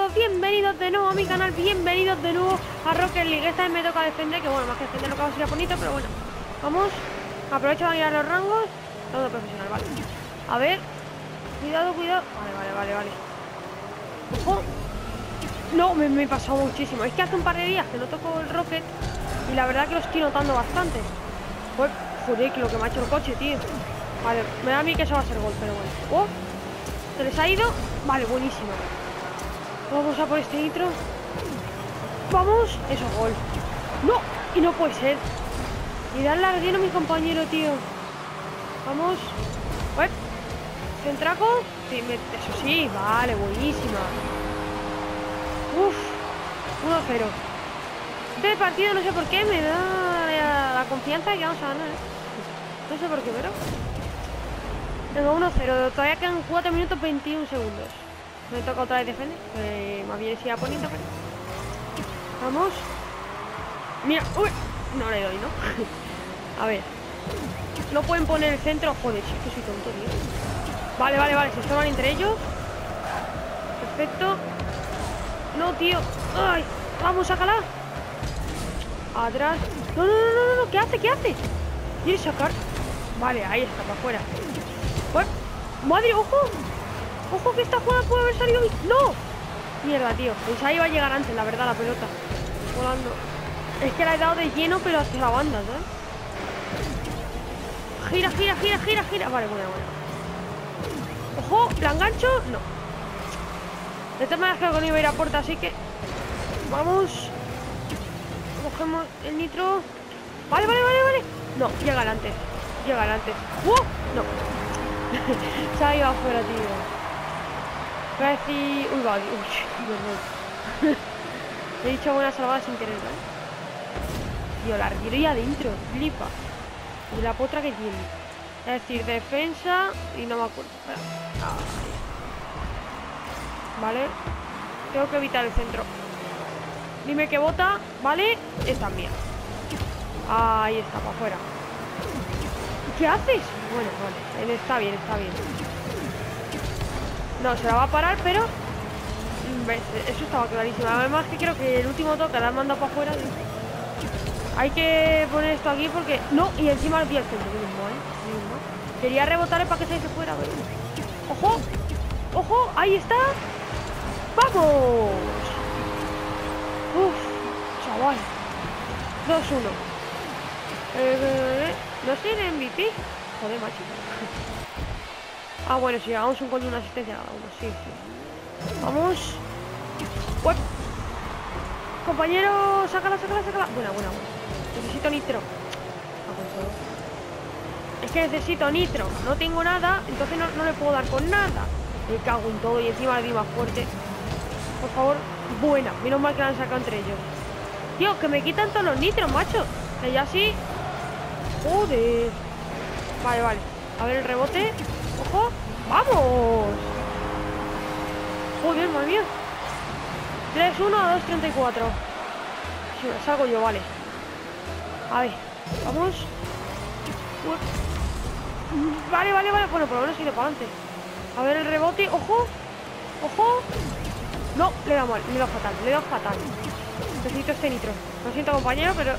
chicos, bienvenidos de nuevo a mi canal, bienvenidos de nuevo a Rocket League. Esta vez me toca defender, que bueno, más que defender lo que va a ser bonito, pero bueno. Vamos, aprovecho a mirar los rangos. Todo profesional, vale. A ver, cuidado, cuidado. Vale. Ojo. No, me he pasado muchísimo. Es que hace un par de días que no toco el Rocket y la verdad que lo estoy notando bastante. Pues, joder, que lo que me ha hecho el coche, tío. Vale, me da a mí que eso va a ser gol, pero bueno. Oh, se les ha ido. Vale, buenísimo. Vamos a por este nitro. Vamos. Eso, gol. No, y no puede ser. Y darle la relleno a mi compañero, tío. Vamos. Uep. Centraco. Sí, eso sí, vale, buenísima. Uf, 1-0. Este partido no sé por qué me da la confianza de que vamos a ganar. No sé por qué, pero... Tengo 1-0. Todavía quedan 4 minutos 21 segundos. Me toca otra vez defender. Más bien siga poniendo, pero... Vamos. Mira. Uy. No le doy, ¿no? A ver. No pueden poner el centro. Joder, si es que soy tonto, tío. Vale. Se estorban entre ellos. Perfecto. No, tío. Ay. Vamos, sácala. Atrás. No. ¿Qué hace? ¿Quiere sacar? Vale, ahí está, para afuera. Bueno. Madre, ojo. Ojo que esta jugada puede haber salido bien. ¡No! Mierda, tío. Pues ahí va a llegar antes, la verdad, la pelota. Volando. Es que la he dado de lleno, pero hacia la banda, ¿sabes? Gira. Vale, bueno. Ojo, ¿la engancho? No. De todas maneras creo que no iba a ir a puerta, así que... Vamos. Cogemos el nitro. Vale. No, llegan antes. No. Se ha ido afuera, tío. Voy a decir... Uy, vale. Uy, he dicho buena salvada sin querer, ¿vale? Tío, la arquería adentro. Flipa. Y la potra que tiene. Es decir, defensa... Y no me acuerdo. Vale. Tengo que evitar el centro. Dime que bota. Vale. Esta es mía. Ahí está, para afuera. ¿Qué haces? Bueno, vale. Está bien. No, se la va a parar, pero... Eso estaba clarísimo. Además que creo que el último toque la han mandado para afuera. Hay que poner esto aquí porque... No, y encima el día el centro. Mismo. Quería rebotarle para que se fuera. Pero... Ojo, ahí está. ¡Vamos! Uf, chaval. 2-1. No sé el MVP. Joder, macho. Bueno, si hagamos un gol y una asistencia cada uno. Sí. Vamos. Uep. Compañero, sácala. Buena. Necesito nitro. Es que necesito nitro. No tengo nada, entonces no le puedo dar con nada. Me cago en todo y encima le di más fuerte. Por favor. Buena. Menos mal que la han sacado entre ellos. Tío, que me quitan todos los nitros, macho. Que ya sí. Joder. Vale. A ver el rebote. Ojo. ¡Vamos! Joder, madre mía. 3-1 a 2-34. Sí, salgo yo, vale. A ver, vamos. Vale. Bueno, por lo menos sigue para adelante. A ver el rebote. Ojo. No, le he dado mal. Le he dado fatal. Necesito este nitro. Lo siento, compañero, pero...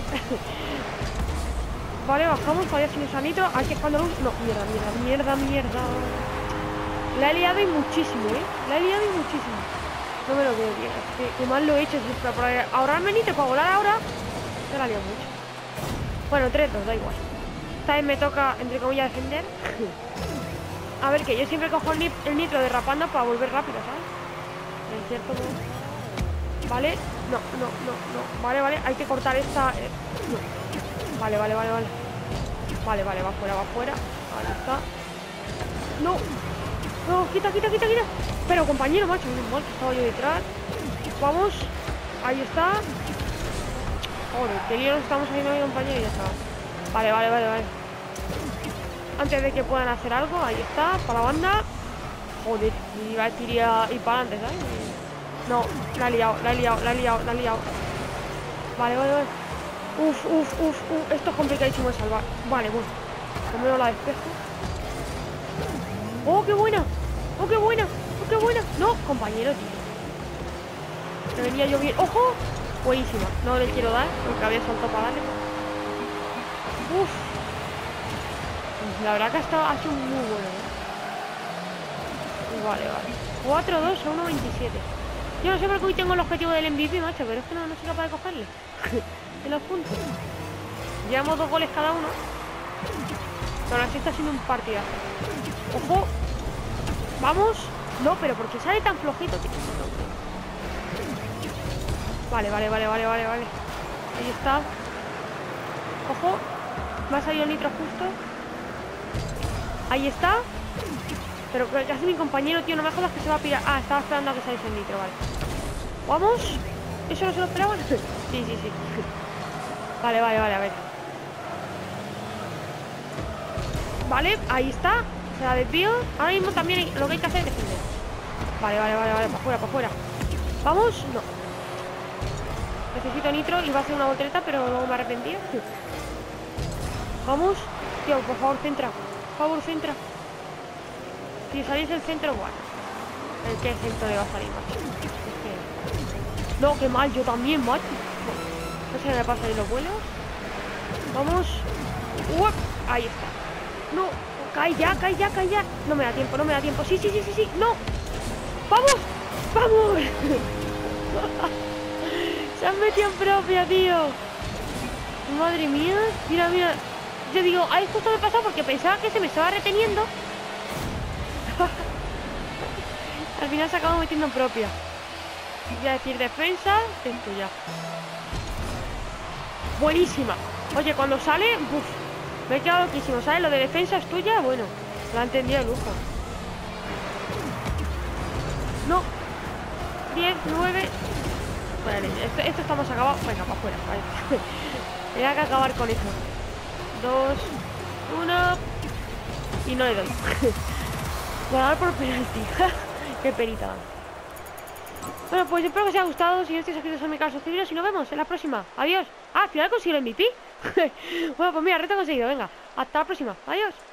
Vale, bajamos. Todavía sin ese nitro. Hay que cuando luz. No, mierda. La he liado y muchísimo, No me lo creo, tío. Que mal lo he hecho. Para ahorrarme nitro, para volar ahora. Me la he liado mucho. Bueno, 3-2, da igual. Esta vez me toca, entre comillas, defender. A ver, que yo siempre cojo el nitro derrapando para volver rápido, ¿sabes? En cierto modo. Vale. No. Vale. Hay que cortar esta... No. Vale. Vale, va fuera. Ahí está. No, quita. Pero, compañero, macho, menos mal que estaba yo detrás. Vamos. Ahí está. Joder, que lío nos estamos haciendo mi compañero y ya está. Vale. Antes de que puedan hacer algo, ahí está, para la banda. Joder, iba a decir ir para adelante, ¿sabes? No, la he liado. Vale. Uf. Esto es complicadísimo de salvar. Vale, bueno. Primero la despejo. ¡Oh, qué buena! No, compañero, tío. Que venía yo bien. ¡Ojo! Buenísima. No le quiero dar porque había saltado para darle. Uf. La verdad que ha sido muy bueno, ¿eh? Vale. 4-2 a 1-27. Yo no sé por qué hoy tengo el objetivo del MVP, macho, pero es que no soy capaz de cogerle. En los puntos. Llevamos 2 goles cada uno. Pero así está siendo un partidazo. ¡Ojo! ¡Vamos! No, pero ¿por qué sale tan flojito, tío? Vale. Ahí está. ¡Ojo! Me ha salido el nitro justo. Ahí está. Pero ¿qué hace mi compañero, tío? No me jodas que se va a pirar. Ah, estaba esperando a que saliese el nitro, vale. ¡Vamos! ¿Eso no se lo esperaban? Sí. Vale, a ver. Vale, ahí está. Se la desvío. Ahora mismo también lo que hay que hacer es defender. Vale. Para afuera. ¿Vamos? No. Necesito nitro y va a hacer una voltereta, pero luego me arrepentí. Vamos. Tío, por favor, centra. Si salís el centro, bueno. ¿El qué centro le va a salir, macho? Es que... No, qué mal, yo también, macho. No sé qué me pasa de los vuelos. Vamos. Ahí está. No, cae ya. No me da tiempo. Sí. No. ¡Vamos! Se han metido en propia, tío. Madre mía. Mira. Yo digo, ahí justo me pasó porque pensaba que se me estaba reteniendo. Al final se acabó metiendo en propia. Voy a decir defensa. Esto ya. Buenísima. Oye, cuando sale, me he quedado loquísimo. ¿Sabes? Lo de defensa es tuya. Bueno, lo ha entendido el lujo. No. 10, 9. Vale, esto estamos acabados. Venga, para afuera. Vale. Tenía que acabar con eso. 2, 1. Y no le doy. Ganar por penalti. Qué perita. Bueno, pues espero que os haya gustado. Si no estáis suscritos a mi canal, suscribiros y nos vemos en la próxima. Adiós. Ah, al final he conseguido el MVP. Bueno, pues mira, reto conseguido. Venga, hasta la próxima. Adiós.